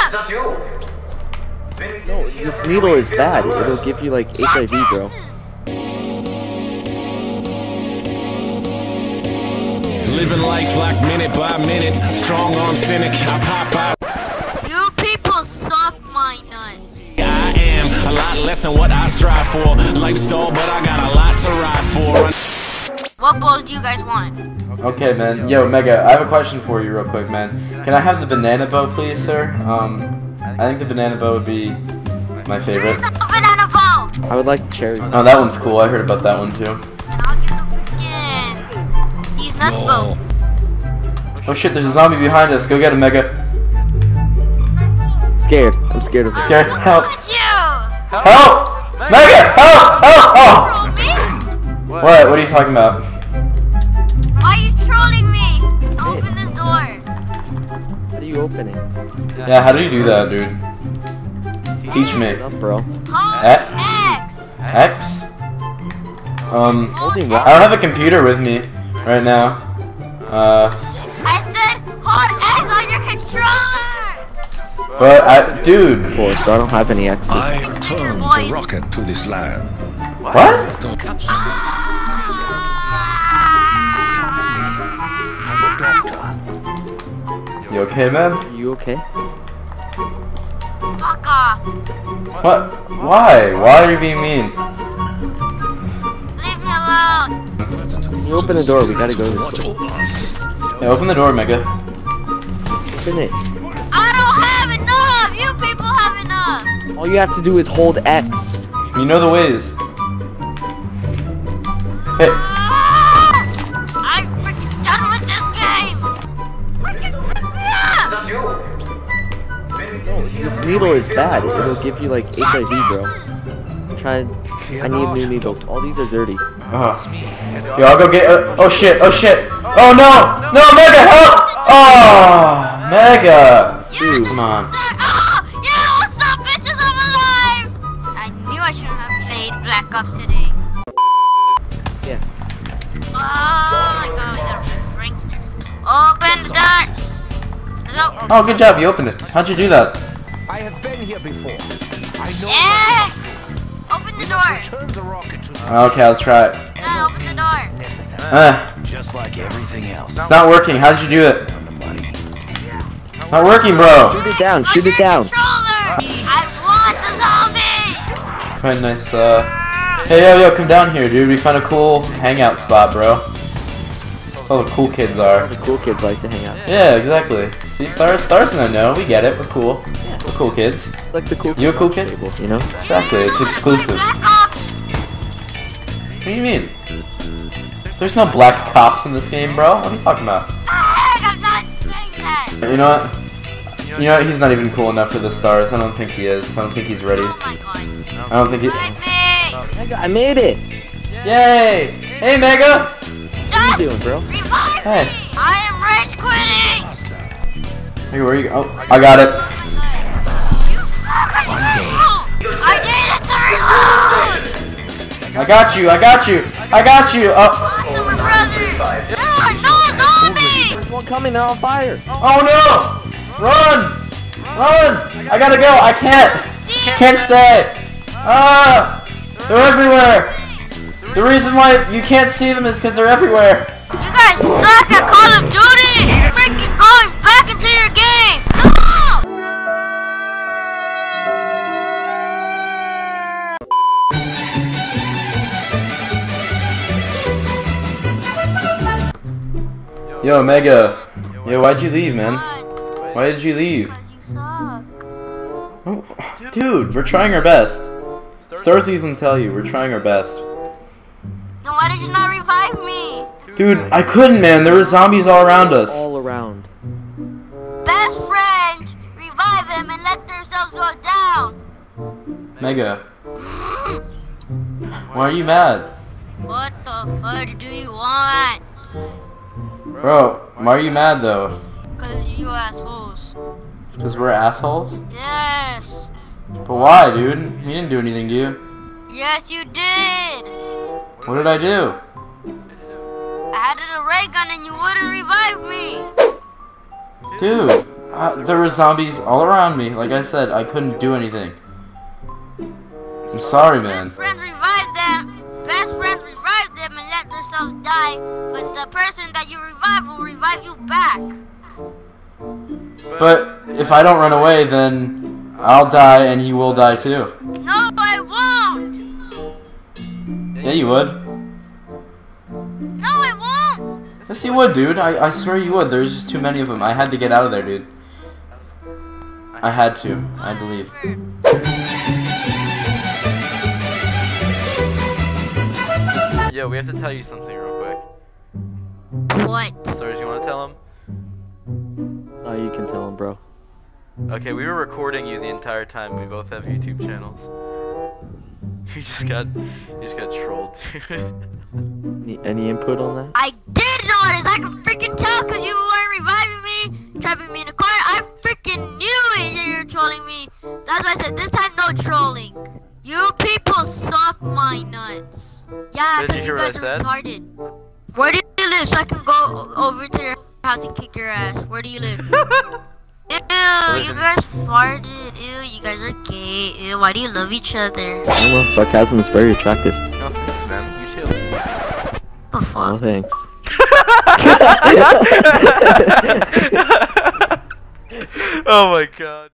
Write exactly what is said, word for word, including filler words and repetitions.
No, this needle is bad. It'll give you like H I V, bro. Living life like minute by minute, strong on cynic, I pop out. You people suck my nuts. I am a lot less than what I strive for. Lifestyle, but I got a lot to ride for. What balls do you guys want? Okay, man. Yo, Mega, I have a question for you real quick, man. Can I have the banana bow, please, sir? Um, I think the banana bow would be my favorite. No banana bow! I would like cherry. Oh, that one's cool. I heard about that one, too. And I'll get the freaking... These nuts bow. Oh, shit, there's a zombie behind us. Go get him, Mega. Scared. I'm scared of him. Scared? Help. Look at you! Help! Mega! Help! Help! Oh! Troll me? What? What are you talking about? Why are you trolling me? Open this door. How do you open it? Yeah, how do you do that, dude? Teach me. What's up, bro? Hold Eh? X. X? Um, Holding I what? don't have a computer with me right now. Uh, I said hold X on your controller. but I, dude. Of course, I don't have any X's. I turned the rocket to this land. What? Don't capture Ah! I'm a doctor. You okay, man? Are you okay? Fuck off. What? Why? Why are you being mean? Leave me alone. You open the door, we gotta go this way. Yeah, open the door, Mega. Open it. I don't have enough. You people have enough. All you have to do is hold X. You know the ways. Hey, Ah! I'm freaking done with this game. Freaking pick me up. No, this needle is bad. It'll give you like H I V, bro. Try. I need new needles. All these are dirty. uh, yo, I'll go get. Uh, oh shit! Oh shit! Oh no! No, Mega, help! Oh, Mega! You Come on. suck. Oh, you what's up, bitches? I'm alive. I knew I shouldn't have played Black Ops today. Yeah. Oh my god, we got a prankster. Open the door. Let's go. Oh, good job. You opened it. How'd you do that? I have been here before. I know X. Open the door. turn the rocket to Okay, let's try it. Done. Open the door. necessary. Uh, Just like everything else. it's not working. How did you do it? On the money. Not working, bro. Shoot it down. Shoot On it your down. controller. I want the zombie. Quite nice. Uh, hey, yo, yo, come down here, dude. We found a cool hangout spot, bro. All the cool kids are. The cool kids like to hang out. Yeah, exactly. See, stars, stars, no, no. We get it. We're cool. We're cool kids. It's like the cool. You a cool kid? table, you know? Exactly. It's exclusive. Black Ops. What do you mean? There's no black cops in this game, bro. What are you talking about? Heck, I'm not saying that. You know what? You know what? He's not even cool enough for the stars. I don't think he is. I don't think he's ready. Oh my god. I don't think he. Revive me. Mega, I made it. Yay! Hey, Mega! What are Just you doing, bro? revive Hey. me. I am rage quitting. Hey, where are you? Oh, I got it. You fucking asshole. I needed to reload. I got you. I got you. I got you. Oh, Awesome, my brother. No, no zombie. There's one coming. They're on fire. oh no! Run! Run! I gotta go. I can't. Can't stay. Ah! They're everywhere. The reason why you can't see them is because they're everywhere. You guys suck at Call of Duty. Freaking going back into your game. No. Yo, Mega. Yo, why'd you leave, man? What? Why did you leave? Because you suck. Oh, dude, we're trying our best. Stars even tell you we're trying our best. Then why did you not revive me? Dude, I couldn't, man. There were zombies all around us. All around. Best friend, revive them and let themselves go down. Mega. Why are you mad? What the fudge do you want? Bro, why are you mad though? Cause you assholes. Because we're assholes? Yes. But why, dude? You didn't do anything, do you? Yes, you did. What did I do? I had a ray gun and you wouldn't revive me. Dude, Uh, there were zombies all around me. Like I said, I couldn't do anything. I'm sorry, man. Best friends revived them. Best friends revived them and let themselves die. But the person that you revive will revive you back. But if I don't run away, then I'll die and you will die too. No, I won't. Yeah, you would. No, I won't. Yes, you would, dude. I, I swear you would. There's just too many of them. I had to get out of there, dude. I had to. I had to leave. Yo, we have to tell you something real quick. What? Stories, you want to tell him? Oh, you can tell him, bro. Okay, we were recording you the entire time. We both have YouTube channels. You just got, you just got trolled, dude. Any, any input on that? I did notice. I can freaking tell because you weren't reviving me, trapping me in a corner. I freaking knew it that you're trolling me. That's why I said this time no trolling. You people suck my nuts. Yeah, Did because you you, hear what guys I are said? retarded. Where do you live so I can go over to your house and kick your ass? Where do you live? Ew, you guys farted. Ew, you guys are gay. Ew, why do you love each other? I don't know, sarcasm is very attractive. No thanks, man. You too. The Oh, fuck? thanks. Oh my god.